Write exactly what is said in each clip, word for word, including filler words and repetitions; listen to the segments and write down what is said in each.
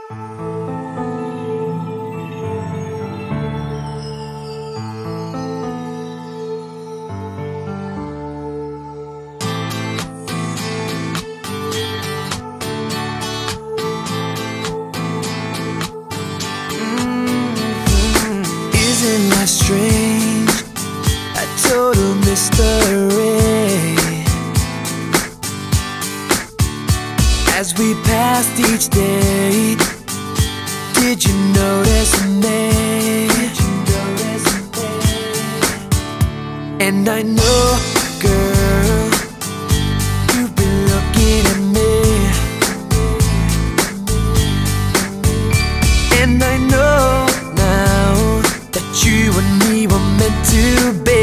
Isn't life strange? A total mystery. As we passed each day, did you notice me? And I know, girl, you've been looking at me. And I know now that you and me were meant to be.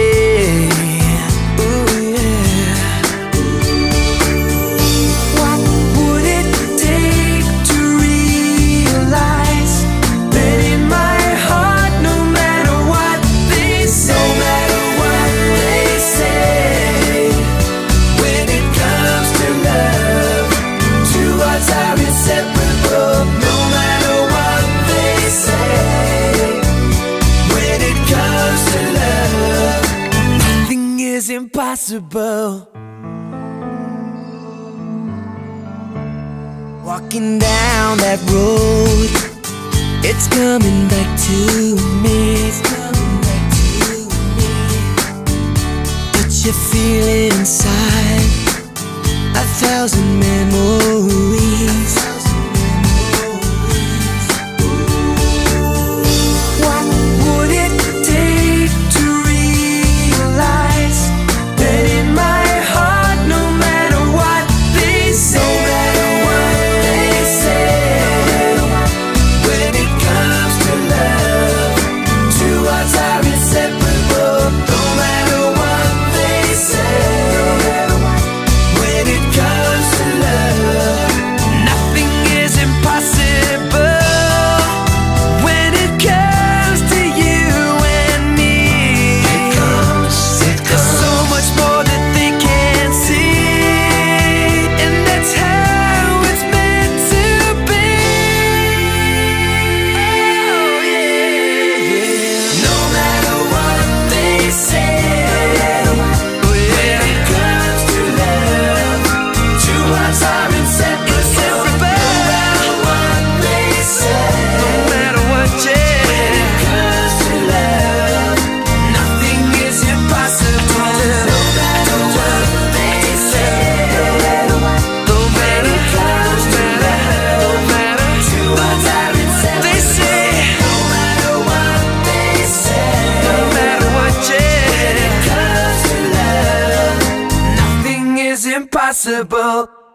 Ooh, yeah. What would it take to realize that in my heart, no matter what they say, no matter what they say, when it comes to love, two hearts are inseparable. No matter what they say, when it comes to love, nothing is impossible. Walking down that road, it's coming back to me. It's coming back to me. But you feel it inside, a thousand memories. What would it take to realize that in my heart, no matter what they say, no matter what they say, when it comes to love, two hearts are inseparable. No matter what they say, when it comes to love, nothing is impossible. When it comes to you and me, it comes, it comes. There's so much more that they can't see, and that's how it's meant to be. Oh yeah, yeah. No matter what they say, when it comes to love, two hearts are inseparable. No matter what they say, no matter what, yeah. When it comes to love, nothing is impossible. No matter what they say, no matter what comes to love, no matter two hearts are inseparable. They say, no matter what they say, no matter what, yeah. When it comes to love, nothing is impossible.